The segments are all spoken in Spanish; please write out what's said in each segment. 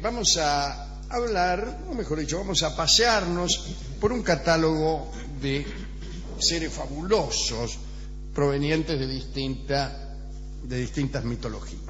Vamos a hablar, o mejor dicho, vamos a pasearnos por un catálogo de seres fabulosos provenientes de distintas mitologías.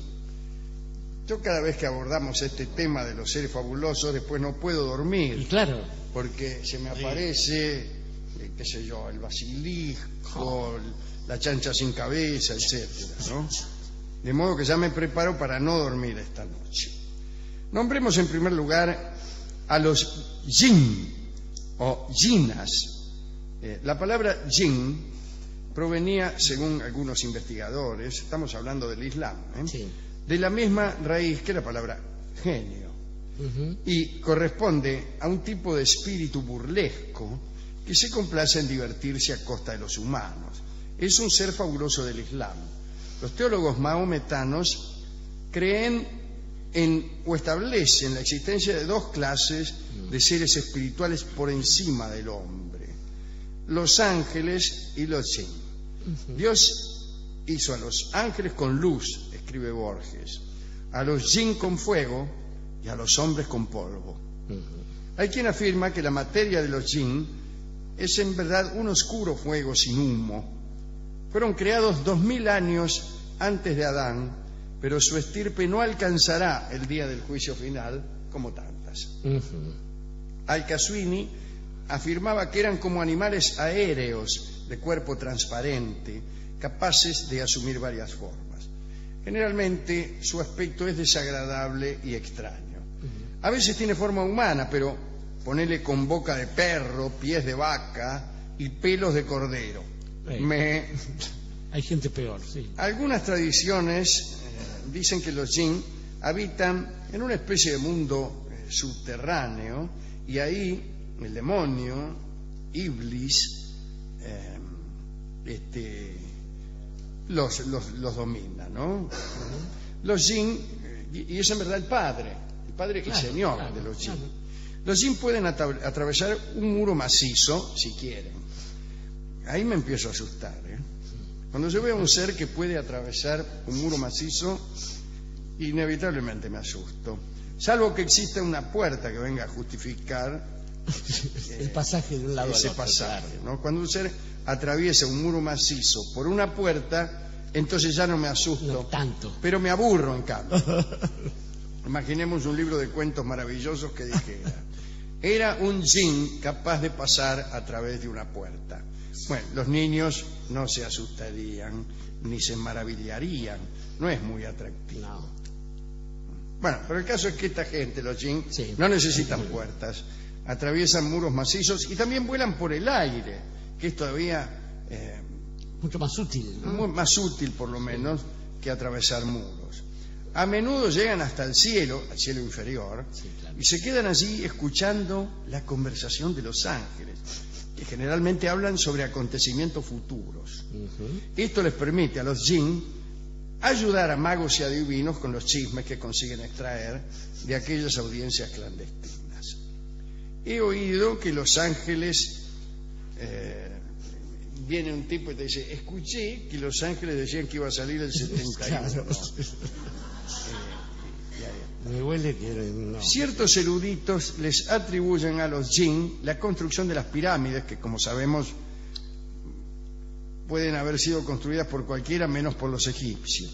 Yo cada vez que abordamos este tema de los seres fabulosos, después no puedo dormir. Y claro. Porque se me aparece, qué sé yo, el basilisco, la chancha sin cabeza, etcétera, ¿no? De modo que ya me preparo para no dormir esta noche. Nombremos en primer lugar a los jinn o jinnas. La palabra jinn provenía, según algunos investigadores, estamos hablando del Islam, Sí. de la misma raíz que la palabra genio, y corresponde a un tipo de espíritu burlesco que se complace en divertirse a costa de los humanos. Es un ser fabuloso del Islam. Los teólogos mahometanos creen o establecen la existencia de dos clases de seres espirituales por encima del hombre: los ángeles y los jinn. Dios hizo a los ángeles con luz, escribe Borges, a los jinn con fuego y a los hombres con polvo. Hay quien afirma que la materia de los jinn es en verdad un oscuro fuego sin humo. Fueron creados 2000 años antes de Adán, pero su estirpe no alcanzará el día del juicio final como tantas. Al-Qaswini afirmaba que eran como animales aéreos de cuerpo transparente, capaces de asumir varias formas. Generalmente su aspecto es desagradable y extraño. A veces tiene forma humana, pero ponele con boca de perro, pies de vaca y pelos de cordero. Hay gente peor, sí. Algunas tradiciones dicen que los jinn habitan en una especie de mundo subterráneo, y ahí el demonio, Iblis, los domina, ¿no? Los jinn, y es en verdad el padre y señor de los jinn. Los jinn pueden atravesar un muro macizo si quieren. Ahí me empiezo a asustar, Cuando yo veo a un ser que puede atravesar un muro macizo, inevitablemente me asusto. Salvo que exista una puerta que venga a justificar el pasaje de un lado ese al otro, pasaje, claro. ¿no? Cuando un ser atraviesa un muro macizo por una puerta, entonces ya no me asusto. No tanto. Pero me aburro, en cambio. Imaginemos un libro de cuentos maravillosos que dijera: era un jinn capaz de pasar a través de una puerta. Bueno, los niños no se asustarían ni se maravillarían. No es muy atractivo. No. Bueno, pero el caso es que esta gente, los jinn, Sí. no necesitan puertas. Atraviesan muros macizos y también vuelan por el aire, que es todavía Mucho más útil, ¿no? más útil, por lo menos, que atravesar muros. A menudo llegan hasta el cielo, al cielo inferior, Sí, claro. y se quedan allí escuchando la conversación de los ángeles, que generalmente hablan sobre acontecimientos futuros. Esto les permite a los jinn ayudar a magos y adivinos con los chismes que consiguen extraer de aquellas audiencias clandestinas. He oído que los ángeles, viene un tipo y te dice: escuché que los ángeles decían que iba a salir el 71. Claro. Me huele que no. Ciertos eruditos les atribuyen a los jinn la construcción de las pirámides, que, como sabemos, pueden haber sido construidas por cualquiera menos por los egipcios.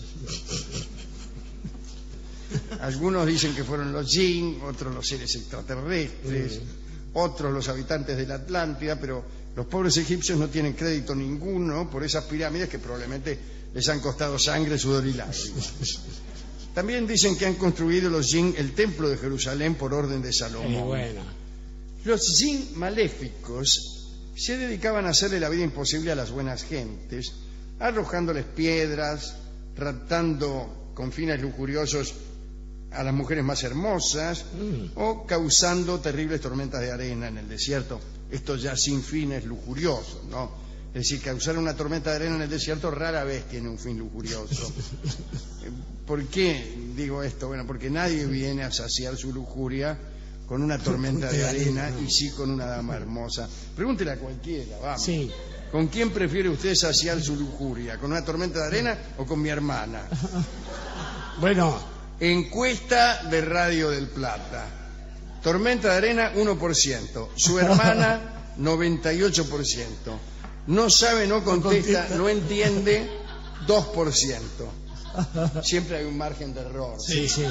Algunos dicen que fueron los jinn, otros los seres extraterrestres, otros los habitantes de la Atlántida, pero los pobres egipcios no tienen crédito ninguno por esas pirámides que probablemente les han costado sangre, sudor y lágrimas. También dicen que han construido los jinn el templo de Jerusalén por orden de Salomón. Bueno. Los jinn maléficos se dedicaban a hacerle la vida imposible a las buenas gentes, arrojándoles piedras, raptando con fines lujuriosos a las mujeres más hermosas, o causando terribles tormentas de arena en el desierto. Esto ya sin fines lujuriosos, ¿no? Es decir, causar una tormenta de arena en el desierto rara vez tiene un fin lujurioso. ¿Por qué digo esto? Bueno, porque nadie viene a saciar su lujuria con una tormenta de arena y sí con una dama hermosa. Pregúntele a cualquiera, vamos. Sí. ¿Con quién prefiere usted saciar su lujuria? ¿Con una tormenta de arena o con mi hermana? Bueno, Encuesta de Radio del Plata. Tormenta de arena, 1%. Su hermana, 98%. No sabe, no contesta, no entiende, 2%. Siempre hay un margen de error. Sí, sí.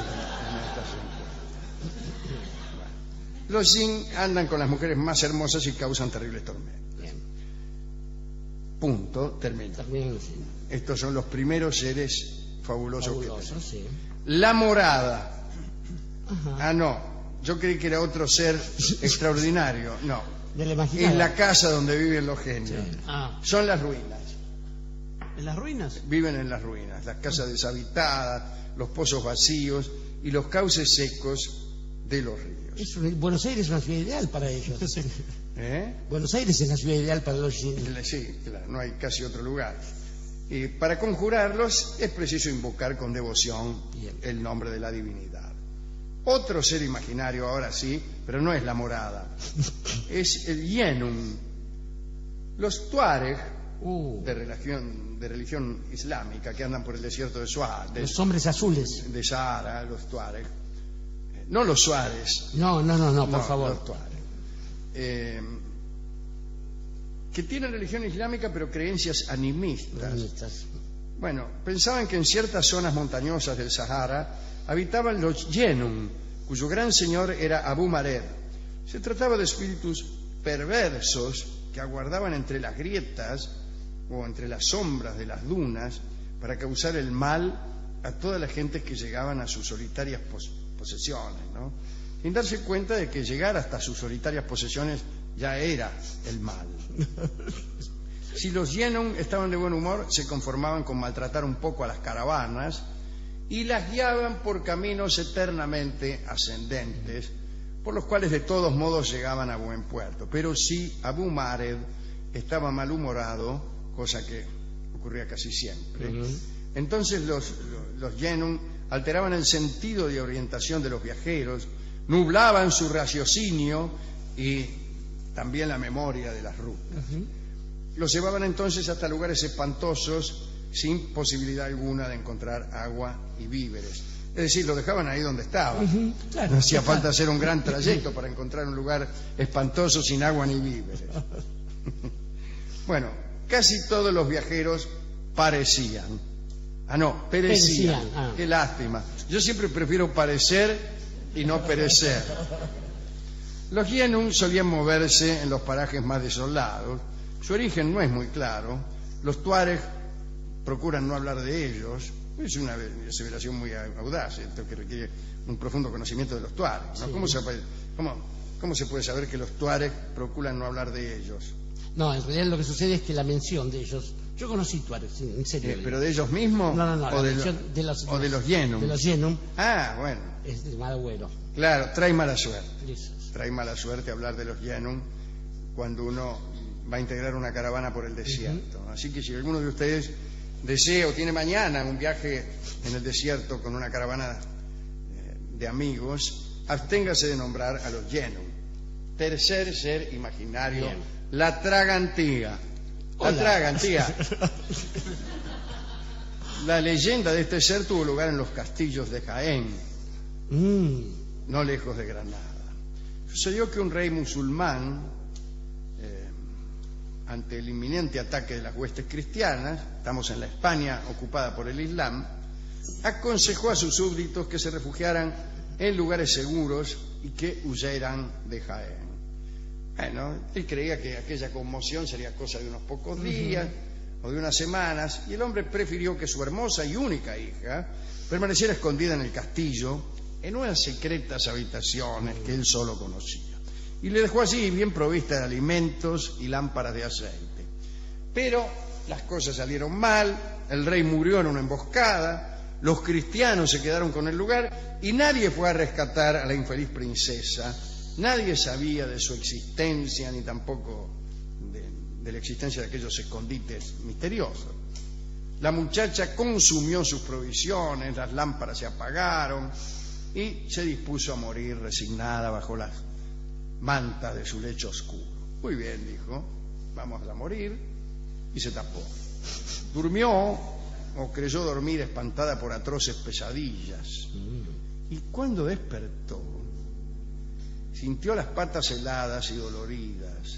Los yin andan con las mujeres más hermosas y causan terribles tormentas. Bien. Punto, termina. También, sí. Estos son los primeros seres fabulosos que Fabuloso, tenemos. sí. La morada. Ajá. Ah, no. Yo creí que era otro ser extraordinario. No. De la Es imaginación. la casa donde viven los genios. Sí. Ah. Son las ruinas. ¿En las ruinas? Viven en las ruinas. Las casas deshabitadas, los pozos vacíos y los cauces secos de los ríos. Buenos Aires es una ciudad ideal para ellos. ¿Eh? Buenos Aires es la ciudad ideal para los yin. Sí, claro, no hay casi otro lugar. Y para conjurarlos es preciso invocar con devoción Bien. el nombre de la divinidad. Otro ser imaginario, ahora sí, pero no es la morada, es el Yenun. Los Tuareg, de religión islámica, que andan por el desierto de Los hombres azules. de Sahara, los Tuareg. No los Suárez. No, por favor. Los Tuareg. Que tienen religión islámica pero creencias animistas. Bueno, pensaban que en ciertas zonas montañosas del Sahara habitaban los Yenun, cuyo gran señor era Abu Mared. Se trataba de espíritus perversos que aguardaban entre las grietas o entre las sombras de las dunas para causar el mal a toda la gente que llegaban a sus solitarias posesiones, ¿no? Sin darse cuenta de que llegar hasta sus solitarias posesiones ya era el mal. Si los Yenun estaban de buen humor, se conformaban con maltratar un poco a las caravanas y las guiaban por caminos eternamente ascendentes, por los cuales de todos modos llegaban a buen puerto. Pero si Abu Mared estaba malhumorado, cosa que ocurría casi siempre, entonces los Yenun alteraban el sentido de orientación de los viajeros, nublaban su raciocinio y también la memoria de las rutas. Los llevaban entonces hasta lugares espantosos sin posibilidad alguna de encontrar agua y víveres. Es decir, lo dejaban ahí donde estaba. Claro, no hacía falta hacer un gran trayecto para encontrar un lugar espantoso sin agua ni víveres. Bueno, casi todos los viajeros perecían. Qué lástima. Yo siempre prefiero parecer y no perecer. Los Yenun solían moverse en los parajes más desolados. Su origen no es muy claro. Los Tuareg procuran no hablar de ellos. Es una aseveración muy audaz, esto que requiere un profundo conocimiento de los Tuareg, ¿no? Sí. ¿Cómo se puede saber que los Tuareg procuran no hablar de ellos? No, en realidad lo que sucede es que la mención de ellos... Yo conocí Tuareg, en serio. ¿Pero de ellos mismos? No, ¿O de los Yenun? De los Yenun. Ah, bueno. Es de mal agüero. Claro, trae mala suerte. Eso. Trae mala suerte hablar de los Yenun cuando uno va a integrar una caravana por el desierto. Así que si alguno de ustedes desea o tiene mañana un viaje en el desierto con una caravana de amigos, absténgase de nombrar a los Yenun. Tercer ser imaginario, bien. La Tragantía. La Tragantía. La leyenda de este ser tuvo lugar en los castillos de Jaén, no lejos de Granada. Sucedió que un rey musulmán, ante el inminente ataque de las huestes cristianas, estamos en la España ocupada por el Islam, aconsejó a sus súbditos que se refugiaran en lugares seguros y que huyeran de Jaén. Bueno, él creía que aquella conmoción sería cosa de unos pocos días o de unas semanas, y el hombre prefirió que su hermosa y única hija permaneciera escondida en el castillo, en unas secretas habitaciones que él solo conocía. Y le dejó así bien provista de alimentos y lámparas de aceite. Pero las cosas salieron mal, el rey murió en una emboscada, los cristianos se quedaron con el lugar y nadie fue a rescatar a la infeliz princesa. Nadie sabía de su existencia ni tampoco de la existencia de aquellos escondites misteriosos. La muchacha consumió sus provisiones, las lámparas se apagaron y se dispuso a morir resignada bajo las mantas de su lecho oscuro. Muy bien, dijo, vamos a morir, y se tapó. Durmió o creyó dormir espantada por atroces pesadillas. Y cuando despertó, sintió las patas heladas y doloridas.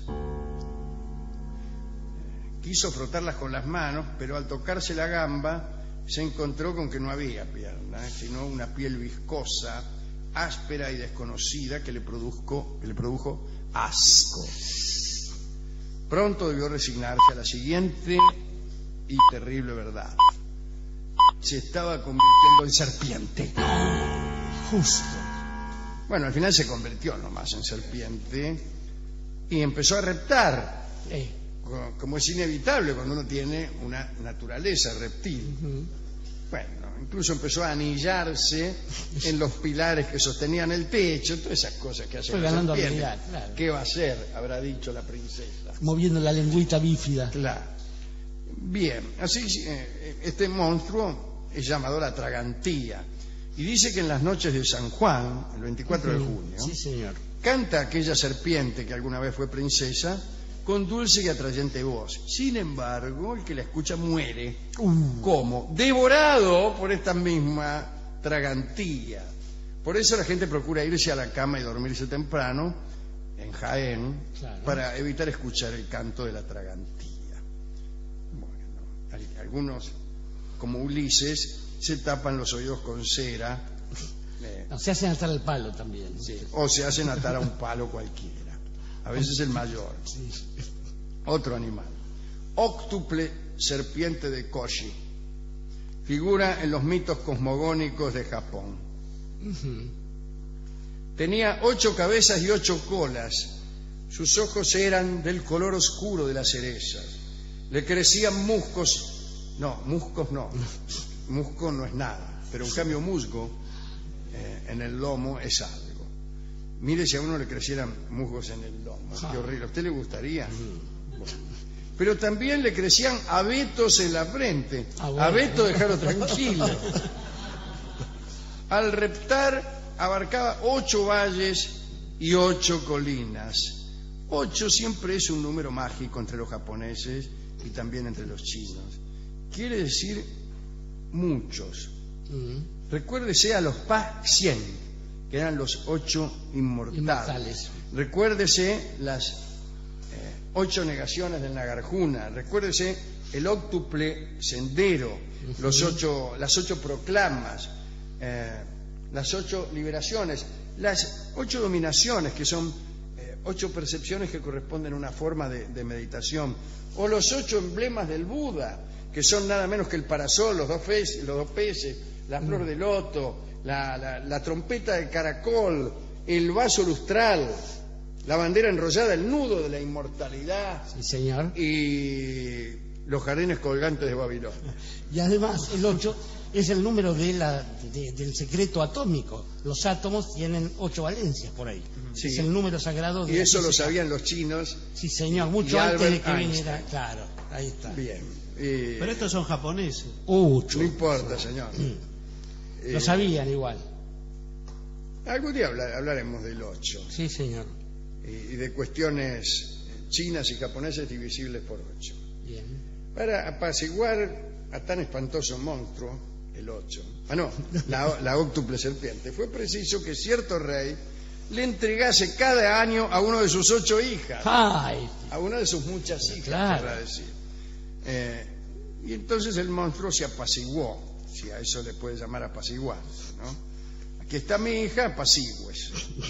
Quiso frotarlas con las manos, pero al tocarse la gamba se encontró con que no había pierna, sino una piel viscosa, áspera y desconocida que le produjo asco. Pronto debió resignarse a la siguiente y terrible verdad: se estaba convirtiendo en serpiente. Justo. Bueno, al final se convirtió nomás en serpiente y empezó a reptar, como es inevitable cuando uno tiene una naturaleza reptil. Bueno, incluso empezó a anillarse en los pilares que sostenían el techo, todas esas cosas que hacen las serpientes. Claro. ¿Qué va a hacer?, habrá dicho la princesa. Moviendo la lengüita bífida. Claro. Bien, así este monstruo es llamado la Tragantía. Y dice que en las noches de San Juan, el 24 de junio, sí, señor, canta aquella serpiente que alguna vez fue princesa con dulce y atrayente voz. Sin embargo, el que la escucha muere. ¿Cómo? Devorado por esta misma Tragantía. Por eso la gente procura irse a la cama y dormirse temprano en Jaén, claro, para evitar escuchar el canto de la Tragantía. Bueno, algunos, como Ulises, se tapan los oídos con cera. No, se hacen atar al palo también. Sí, o se hacen atar a un palo cualquiera. A veces el mayor. Sí. Otro animal. Óctuple serpiente de Koshi. Figura en los mitos cosmogónicos de Japón. Tenía 8 cabezas y 8 colas. Sus ojos eran del color oscuro de las cerezas. Le crecían muscos. No, muscos no. Musgo no es nada. Pero en cambio musgo en el lomo es algo. Mire si a uno le crecieran musgos en el lomo. Qué horrible. ¿A usted le gustaría? Bueno. Pero también le crecían abetos en la frente. Bueno. Abeto, dejarlo tranquilo. Al reptar abarcaba 8 valles y 8 colinas. 8 siempre es un número mágico entre los japoneses y también entre los chinos. Quiere decir muchos. Recuérdese a los Pa-100, que eran los 8 inmortales. Recuérdese las 8 negaciones del Nagarjuna. Recuérdese el óctuple sendero, las 8 proclamas, las 8 liberaciones, las 8 dominaciones, que son 8 percepciones que corresponden a una forma de meditación, o los 8 emblemas del Buda, que son nada menos que el parasol, los dos peces, la flor de loto, la trompeta de caracol, el vaso lustral, la bandera enrollada, el nudo de la inmortalidad. Sí, señor. Y los jardines colgantes de Babilonia. Y además el 8 es el número del secreto atómico. Los átomos tienen 8 valencias por ahí. Sí. Es el número sagrado. Y eso lo sabían los chinos. Sí, señor, mucho antes de que viniera. Claro, ahí está. Bien. Pero estos son japoneses. No importa, señor. Lo sabían igual. Algún día hablaremos del 8. Sí, señor. Y de cuestiones chinas y japonesas divisibles por 8. Bien. Para apaciguar a tan espantoso monstruo, el 8, la óctuple serpiente, fue preciso que cierto rey le entregase cada año a uno de sus 8 hijas. ¡Ay! A una de sus muchas hijas, claro, para decir. Y entonces el monstruo se apaciguó, si a eso le puede llamar apaciguar, ¿no? Aquí está mi hija, apacigües.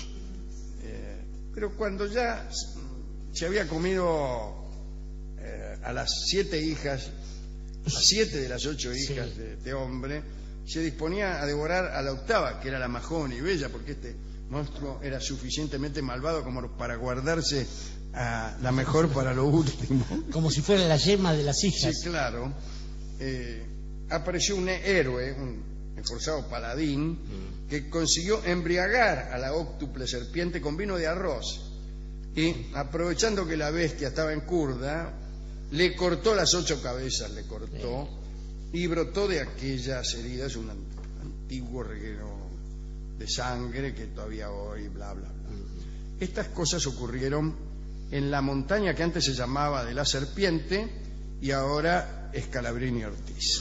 Pero cuando ya se había comido a las 7 hijas, a 7 de las 8 hijas, sí, de este hombre, se disponía a devorar a la 8ª, que era la más joven y bella, porque este monstruo era suficientemente malvado como para guardarse a la mejor para lo último. Como si fuera la yema de las hijas. Sí, claro. Apareció un héroe, un esforzado paladín, que consiguió embriagar a la óctuple serpiente con vino de arroz. Y, aprovechando que la bestia estaba en curda, le cortó las 8 cabezas, y brotó de aquellas heridas un antiguo reguero de sangre que todavía hoy, bla, bla, bla. Estas cosas ocurrieron en la montaña que antes se llamaba de la serpiente y ahora Scalabrini Ortiz.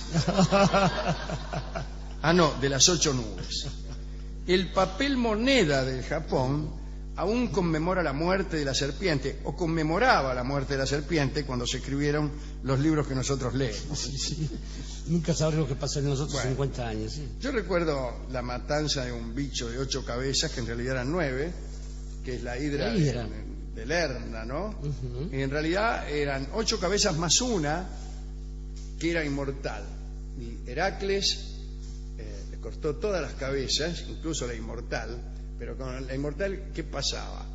No, de las 8 nubes. El papel moneda del Japón aún conmemora la muerte de la serpiente, o conmemoraba la muerte de la serpiente cuando se escribieron los libros que nosotros leemos. Sí. Nunca sabremos qué pasó en los otros 50 años. Sí. Yo recuerdo la matanza de un bicho de 8 cabezas, que en realidad eran 9, que es la hidra de Lerna, ¿no? Y en realidad eran 8 cabezas más una que era inmortal. Y Heracles le cortó todas las cabezas, incluso la inmortal. Pero con la inmortal, ¿qué pasaba?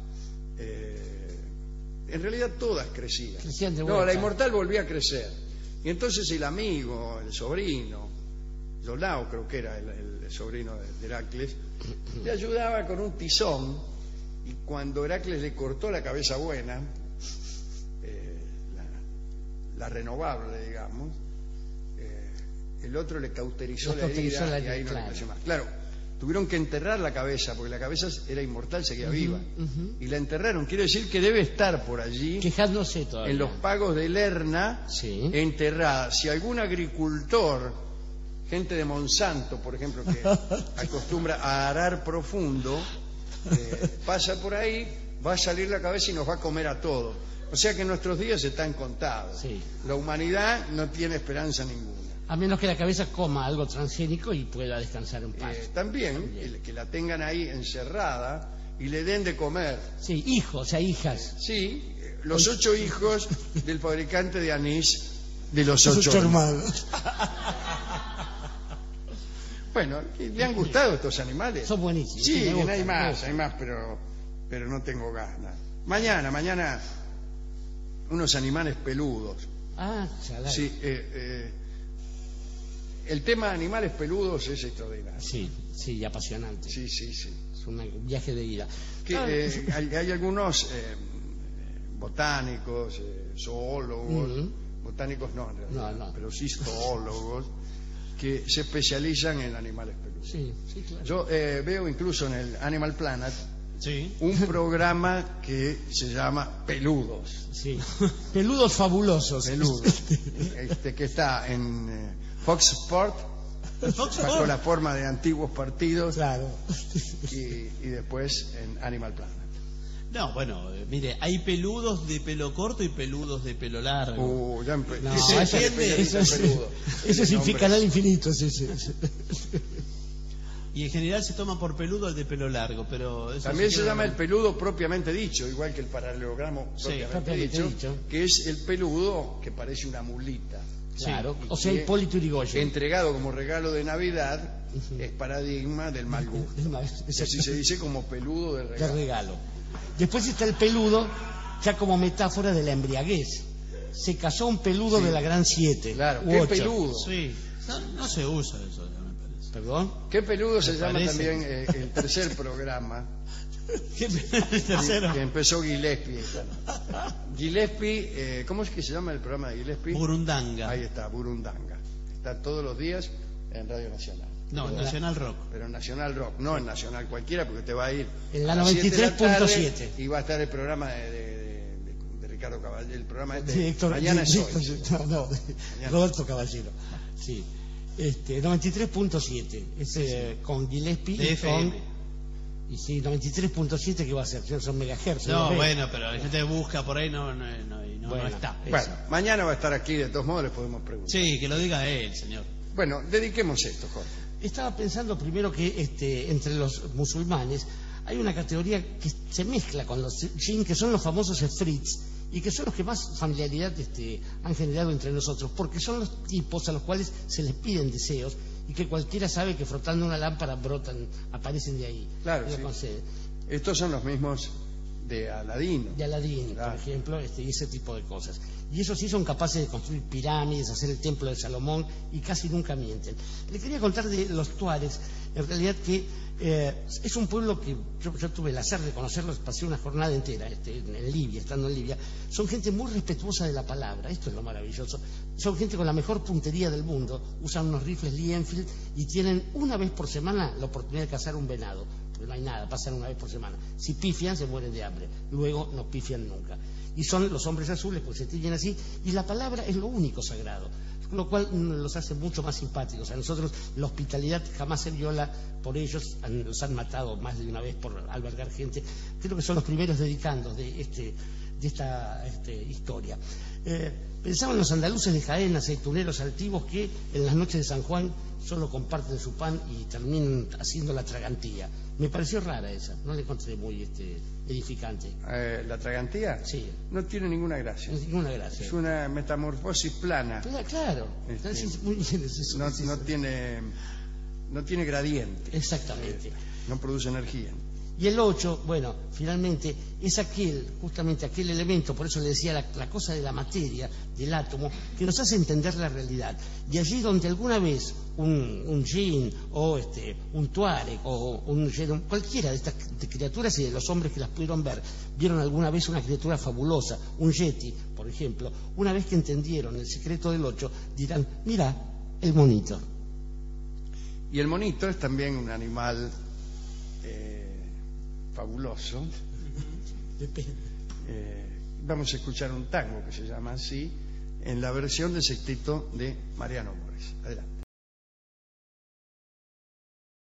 En realidad todas crecían. No, la inmortal volvía a crecer. Y entonces el amigo, el sobrino, Iolao creo que era el sobrino de Heracles, le ayudaba con un tizón, y cuando Heracles le cortó la cabeza buena, la renovable, digamos, el otro le cauterizó la herida y ahí no le creció más. Claro, tuvieron que enterrar la cabeza, porque la cabeza era inmortal, seguía viva. Y la enterraron. Quiero decir que debe estar por allí, quejándose todavía, en los pagos de Lerna, enterrada. Si algún agricultor, gente de Monsanto, por ejemplo, que acostumbra a arar profundo, pasa por ahí, va a salir la cabeza y nos va a comer a todos. O sea que nuestros días están contados. La humanidad no tiene esperanza ninguna. A menos que la cabeza coma algo transgénico y pueda descansar en paz. También, que la tengan ahí encerrada y le den de comer. Sí, hijos, o sea, hijas. Sí, los 8 hijos del fabricante de anís de los 8 hermanos. Bueno, ¿le han gustado estos animales? Son buenísimos. Sí, hay más, pero no tengo ganas. Mañana, unos animales peludos. Chalai. Sí, el tema de animales peludos es extraordinario. Sí, apasionante. Sí. Es un viaje de ida. Hay algunos botánicos, zoólogos, botánicos no, en realidad, no, pero sí zoólogos, que se especializan en animales peludos. Sí, claro. Yo veo incluso en el Animal Planet un programa que se llama Peludos. Sí. Peludos fabulosos. Peludos. Que está en Fox Sport, bajo la forma de antiguos partidos. Claro. Y después en Animal Planet. No, bueno, mire, hay peludos de pelo corto y peludos de pelo largo. Eso es canal infinito. Sí. Y en general se toma por peludo el de pelo largo, pero eso también se llama el peludo propiamente dicho, igual que el paralelogramo propiamente dicho, que es el peludo que parece una mulita. Claro, o sea, Hipólito Yrigoyen. Entregado como regalo de Navidad, es paradigma del mal gusto. Así se dice, como peludo de regalo. Después está el peludo, ya como metáfora de la embriaguez. Se casó un peludo de la Gran 7. Claro, qué peludo. Sí, no se usa eso, me parece. ¿Perdón? Qué peludo se llama también el tercer programa. ¿El tercero? Que empezó Gillespie. Gillespie, ¿cómo es que se llama el programa de Gillespie? Burundanga. Ahí está, Burundanga. Está todos los días en Radio Nacional. No, en Nacional Rock. Pero en Nacional Rock, no en Nacional cualquiera, porque te va a ir en la 93.7 y va a estar el programa de Ricardo Caballero, el programa Mañana es hoy. Roberto Caballero. Sí. 93.7 es con Gillespie y sí, 93.7 que va a ser, son megahertz. No, bueno, pero la gente busca por ahí, no está. Bueno, mañana va a estar aquí, de todos modos le podemos preguntar. Sí, que lo diga él, señor. Bueno, dediquemos esto, Jorge. Estaba pensando primero que entre los musulmanes hay una categoría que se mezcla con los jinn, que son los famosos efrits, y que son los que más familiaridad han generado entre nosotros, porque son los tipos a los cuales se les piden deseos y que cualquiera sabe que frotando una lámpara aparecen de ahí. Claro, sí. Estos son los mismos de Aladino. Por ejemplo, y ese tipo de cosas. Y esos sí son capaces de construir pirámides, hacer el templo de Salomón, y casi nunca mienten. Le quería contar de los tuaregs, en realidad que es un pueblo que yo tuve el azar de conocerlos, pasé una jornada entera en Libia, estando en Libia. Son gente muy respetuosa de la palabra, esto es lo maravilloso. Son gente con la mejor puntería del mundo, usan unos rifles Lee Enfield y tienen una vez por semana la oportunidad de cazar un venado. Pero no hay nada, pasan una vez por semana. Si pifian, se mueren de hambre, luego no pifian nunca. Y son los hombres azules, pues se tiñen así, y la palabra es lo único sagrado. lo cual los hace mucho más simpáticos. A nosotros la hospitalidad jamás se viola por ellos, los han matado más de una vez por albergar gente. Creo que son los primeros dedicandos de esta historia. Pensaban los andaluces de Jaén, aceituneros altivos, que en las noches de San Juan solo comparten su pan y terminan haciendo la tragantía. Me pareció rara esa, no la encontré muy edificante. ¿La tragantía? Sí. No tiene ninguna gracia. No tiene ninguna gracia. Es una metamorfosis plana. Claro. Muy bien, No tiene gradiente. Exactamente. No produce energía. Y el 8, bueno, finalmente es justamente aquel elemento, por eso le decía la cosa de la materia, del átomo, que nos hace entender la realidad. Y allí donde alguna vez un jinn o un tuareg o un jedum, cualquiera de estas criaturas y de los hombres que las pudieron ver, vieron alguna vez una criatura fabulosa, un yeti, por ejemplo, una vez que entendieron el secreto del 8, dirán, mira, el monito. Y el monito es también un animal fabuloso. Depende. Vamos a escuchar un tango que se llama así, en la versión del sexteto de Mariano Mores. Adelante.